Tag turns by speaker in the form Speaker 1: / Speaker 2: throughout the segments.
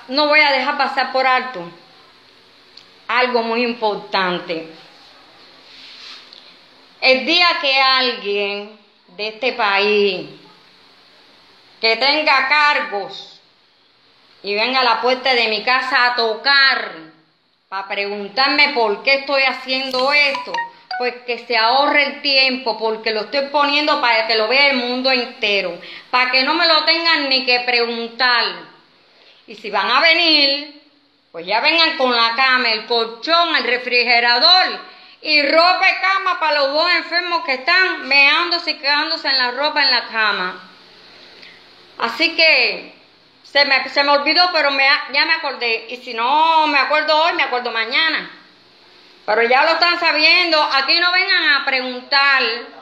Speaker 1: no voy a dejar pasar por alto algo muy importante. El día que alguien de este país que tenga cargos y venga a la puerta de mi casa a tocar para preguntarme por qué estoy haciendo esto, pues que se ahorre el tiempo, porque lo estoy poniendo para que lo vea el mundo entero, para que no me lo tengan ni que preguntar. Y si van a venir, pues ya vengan con la cama, el colchón, el refrigerador y ropa de cama para los dos enfermos que están meándose y quedándose en la ropa en la cama. Así que se me olvidó, pero ya me acordé. Y si no me acuerdo hoy, me acuerdo mañana. Pero ya lo están sabiendo. Aquí no vengan a preguntar.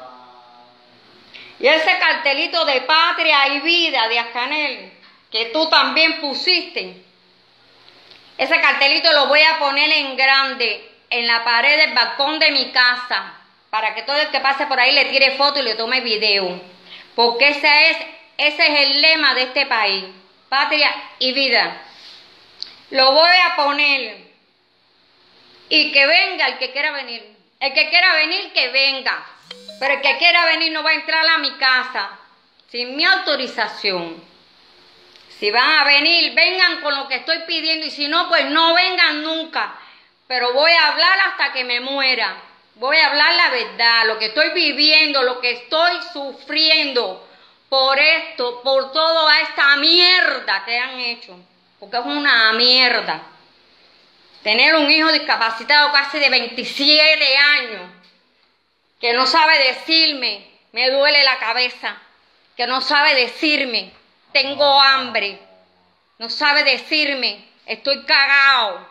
Speaker 1: Y ese cartelito de Patria y Vida de Ascanel, que tú también pusiste, ese cartelito lo voy a poner en grande en la pared del balcón de mi casa, para que todo el que pase por ahí le tire foto y le tome video. Porque ese es el lema de este país: Patria y Vida. Lo voy a poner. Y que venga el que quiera venir. El que quiera venir, que venga. Pero el que quiera venir no va a entrar a mi casa sin mi autorización. Si van a venir, vengan con lo que estoy pidiendo. Y si no, pues no vengan nunca. Pero voy a hablar hasta que me muera. Voy a hablar la verdad, lo que estoy viviendo, lo que estoy sufriendo por esto, por toda esta mierda que han hecho. Porque es una mierda. Tener un hijo discapacitado casi de 27 años, que no sabe decirme, me duele la cabeza, que no sabe decirme, tengo hambre, no sabe decirme, estoy cagado.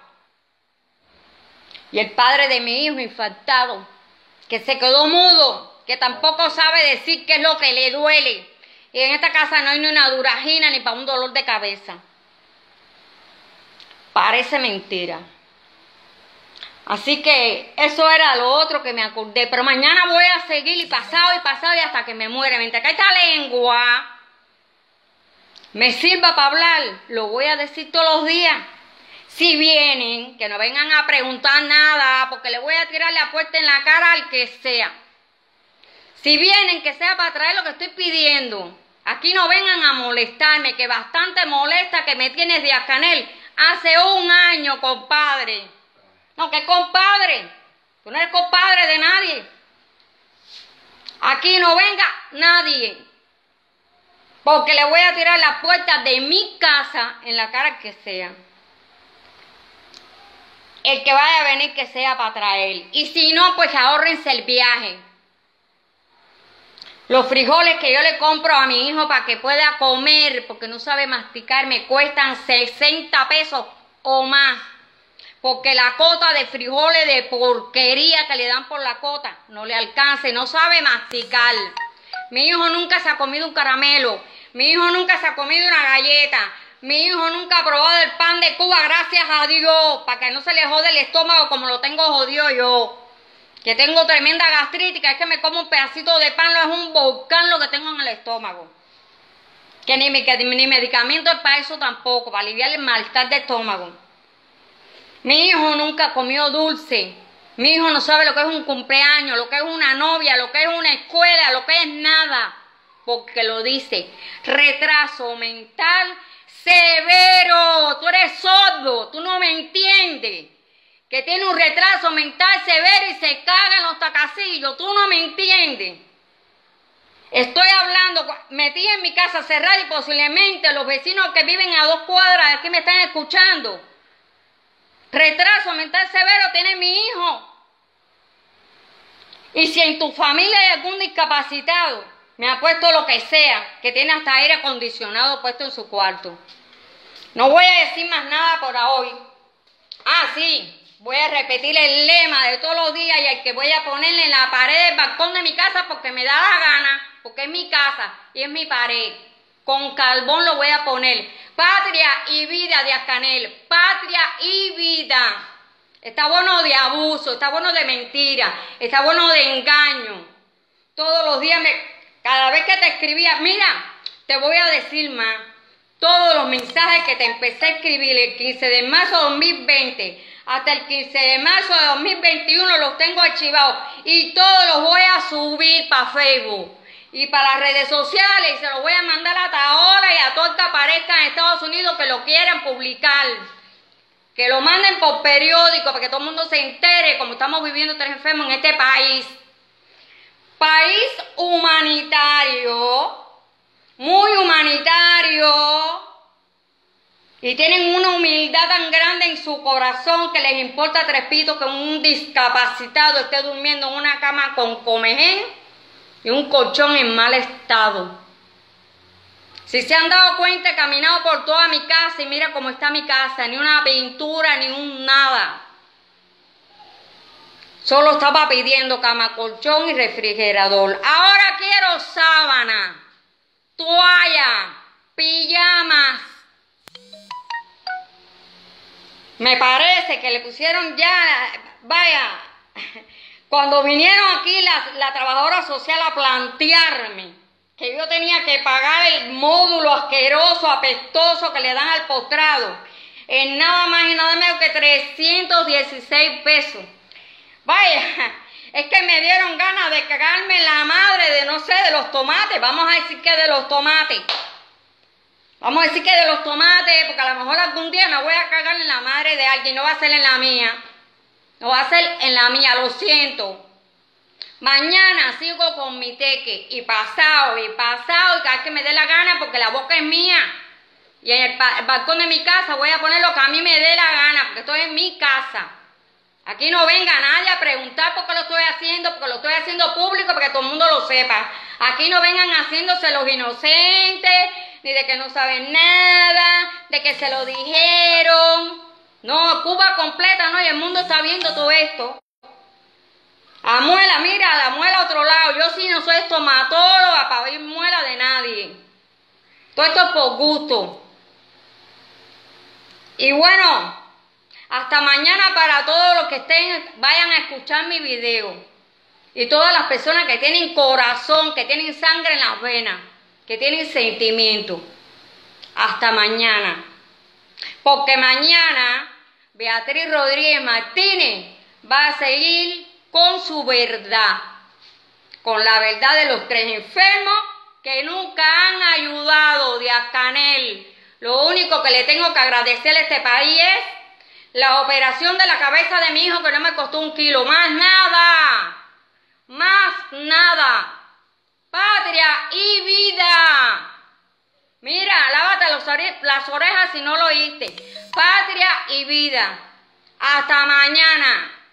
Speaker 1: Y el padre de mi hijo infartado, que se quedó mudo, que tampoco sabe decir qué es lo que le duele. Y en esta casa no hay ni una duragina ni para un dolor de cabeza. Parece mentira. Así que eso era lo otro que me acordé. Pero mañana voy a seguir y pasado y hasta que me muera. Mientras que esta lengua me sirva para hablar, lo voy a decir todos los días. Si vienen, que no vengan a preguntar nada, porque le voy a tirar la puerta en la cara al que sea. Si vienen, que sea para traer lo que estoy pidiendo. Aquí no vengan a molestarme, que bastante molesta que me tienes de Ascanel. Hace un año, compadre. No, ¿qué compadre? Tú no eres compadre de nadie. Aquí no venga nadie. Porque le voy a tirar las puertas de mi casa en la cara que sea. El que vaya a venir, que sea para traer. Y si no, pues ahórrense el viaje. Los frijoles que yo le compro a mi hijo para que pueda comer, porque no sabe masticar, me cuestan 60 pesos o más. Porque la cota de frijoles de porquería que le dan por la cota no le alcanza, no sabe masticar. Mi hijo nunca se ha comido un caramelo. Mi hijo nunca se ha comido una galleta. Mi hijo nunca ha probado el pan de Cuba, gracias a Dios, para que no se le jode el estómago como lo tengo jodido yo. Que tengo tremenda gastritis, que es que me como un pedacito de pan, no es un volcán lo que tengo en el estómago. Que ni medicamento es para eso tampoco, para aliviar el malestar de estómago. Mi hijo nunca comió dulce. Mi hijo no sabe lo que es un cumpleaños, lo que es una novia, lo que es una escuela, lo que es nada. Porque lo dice. Retraso mental severo. Tú eres sordo, tú no me entiendes. Que tiene un retraso mental severo y se caga en los tacasillos. Tú no me entiendes. Estoy hablando, metí en mi casa cerrada y posiblemente los vecinos que viven a 2 cuadras de aquí me están escuchando. Retraso mental severo tiene mi hijo. Y si en tu familia hay algún discapacitado, me ha puesto lo que sea, que tiene hasta aire acondicionado puesto en su cuarto. No voy a decir más nada por hoy. Ah, sí, voy a repetir el lema de todos los días y el que voy a ponerle en la pared del balcón de mi casa porque me da la gana, porque es mi casa y es mi pared. Con carbón lo voy a poner. Patria y Vida de Ascanel. Patria y vida. Está bueno de abuso, está bueno de mentira, está bueno de engaño. Todos los días, cada vez que te escribía, mira, te voy a decir más. todos los mensajes que te empecé a escribir el 15 de marzo de 2020 hasta el 15 de marzo de 2021 los tengo archivados y todos los voy a subir para Facebook y para las redes sociales y se los voy a mandar hasta ahora y a todo el que aparezca en Estados Unidos que lo quieran publicar. Que lo manden por periódico para que todo el mundo se entere como estamos viviendo tres enfermos en este país. País humanitario, muy humanitario, y tienen una humildad tan grande en su corazón que les importa tres pitos que un discapacitado esté durmiendo en una cama con comején y un colchón en mal estado. Si se han dado cuenta, he caminado por toda mi casa y mira cómo está mi casa, ni una pintura, ni un nada. Solo estaba pidiendo cama, colchón y refrigerador. Ahora quiero sábana, toalla, pijamas. Me parece que le pusieron ya, vaya, cuando vinieron aquí la trabajadora social a plantearme que yo tenía que pagar el módulo asqueroso, apestoso que le dan al postrado, en nada más y nada menos que 316 pesos. Vaya, es que me dieron ganas de cagarme en la madre de, no sé, de los tomates. Vamos a decir que de los tomates. Vamos a decir que de los tomates, porque a lo mejor algún día me voy a cagar en la madre de alguien. No va a ser en la mía. No va a ser en la mía, lo siento. Mañana sigo con mi teque y pasado, y cada vez que me dé la gana, porque la boca es mía. Y en el balcón de mi casa voy a poner lo que a mí me dé la gana, porque estoy en mi casa. Aquí no venga nadie a preguntar por qué lo estoy haciendo, porque lo estoy haciendo público, para que todo el mundo lo sepa. Aquí no vengan haciéndose los inocentes, ni de que no saben nada, de que se lo dijeron. No, Cuba completa, no, y el mundo está viendo todo esto. A muela, mira, la muela a otro lado. Yo sí no soy estomatóloga para ver muela de nadie. Todo esto es por gusto. Y bueno, hasta mañana para todos los que vayan a escuchar mi video. Y todas las personas que tienen corazón, que tienen sangre en las venas, que tienen sentimiento. Hasta mañana. Porque mañana Beatriz Rodríguez Martínez va a seguir con su verdad, con la verdad de los tres enfermos que nunca han ayudado de Ascanel. Lo único que le tengo que agradecer a este país es la operación de la cabeza de mi hijo, que no me costó 1 kilo, más nada, patria y vida. Mira, lávate las orejas si no lo oíste. Patria y vida. Hasta mañana.